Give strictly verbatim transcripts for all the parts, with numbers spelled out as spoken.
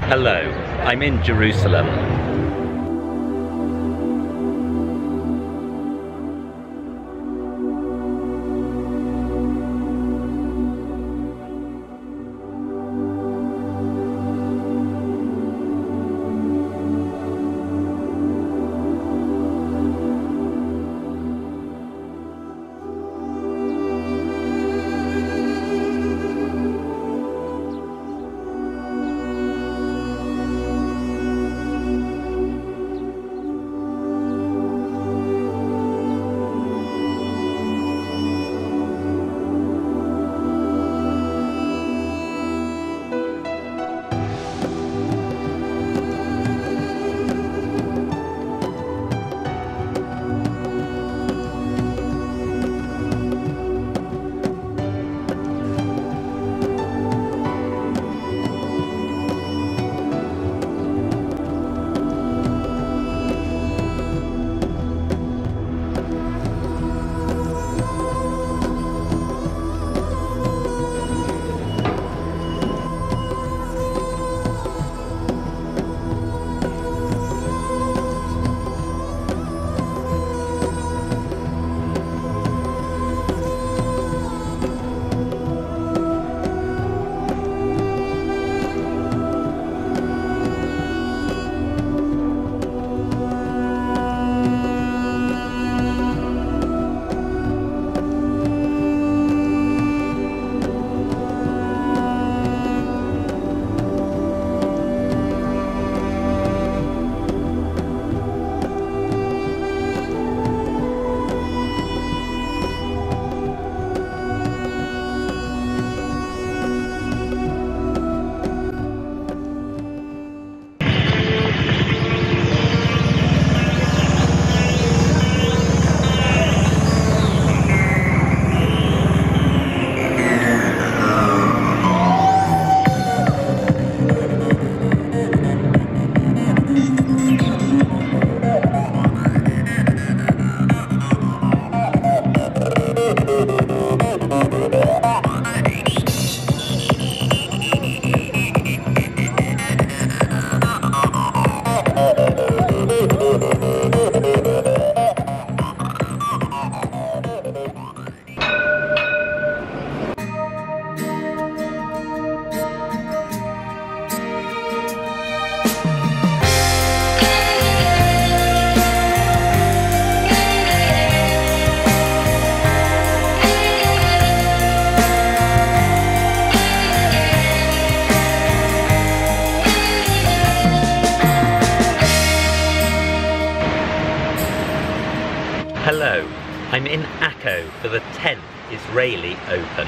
Hello, I'm in Jerusalem. Hello, I'm in Akko for the tenth Israeli Open.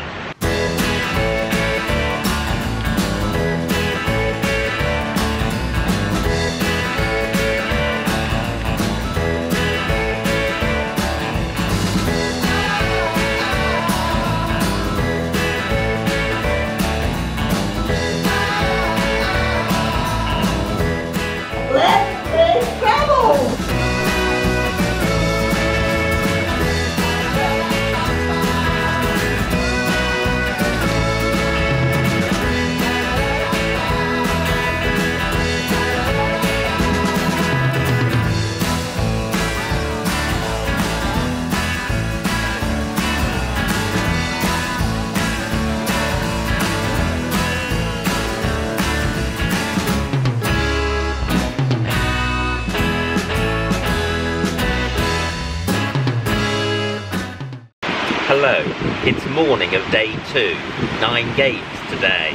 Hello, it's morning of day two, nine games today.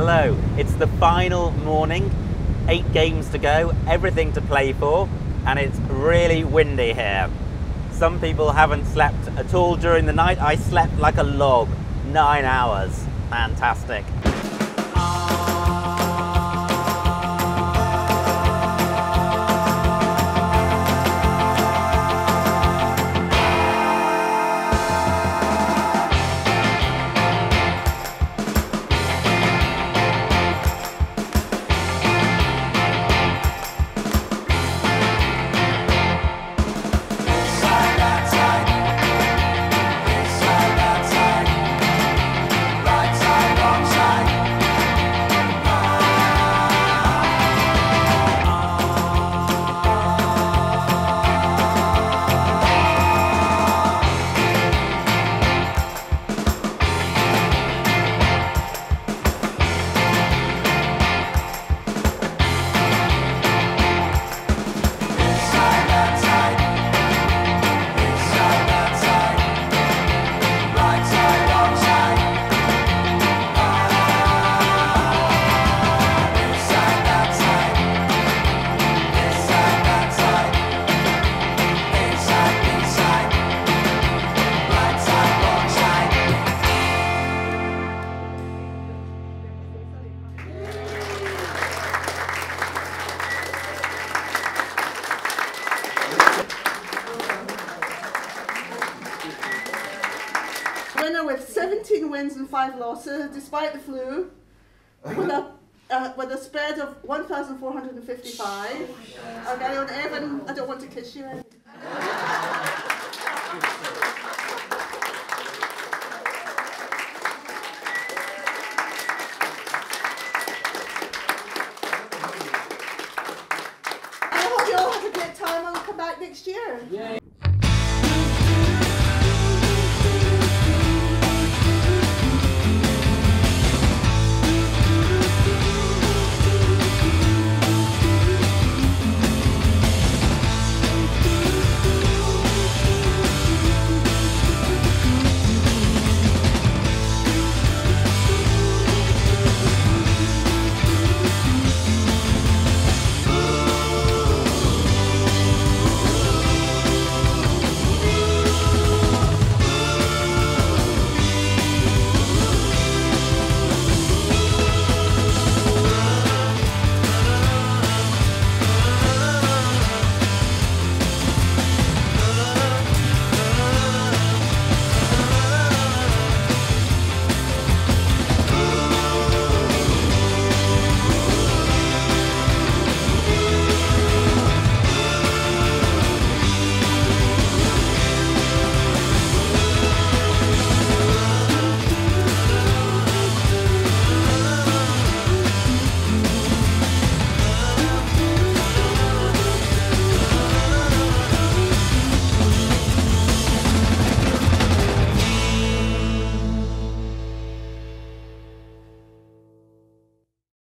Hello, it's the final morning, eight games to go, everything to play for, and it's really windy here. Some people haven't slept at all during the night. I slept like a log, nine hours. Fantastic. With seventeen wins and five losses, despite the flu, with a uh, with a spread of one thousand four hundred fifty-five. Okay, on Evan, I don't want to kiss you. I hope you all have a great time and I'll come back next year. Yeah.